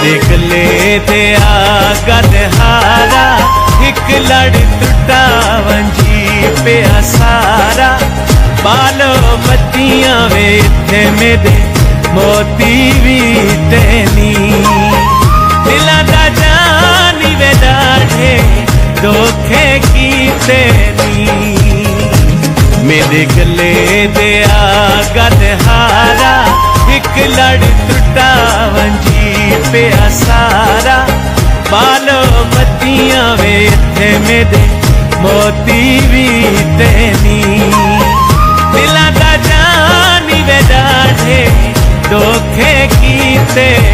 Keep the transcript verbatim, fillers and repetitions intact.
मेरे गले ते आ गलहारा एक लड़ टुटा वंजी पिया सारा बालो बत्तियां वे इत्थे मेरे मोती भी तेनी दिला दा जानी वे डाढ़े धोखे की तेनी मेरे गले दे आ गलहारा एक लड़ टुटा वंजी पिया सारा बालो बत्तियां वे इत्थे मेरे मोती भी तेनी दिला दा जानी वे डाढ़े धोखे की ते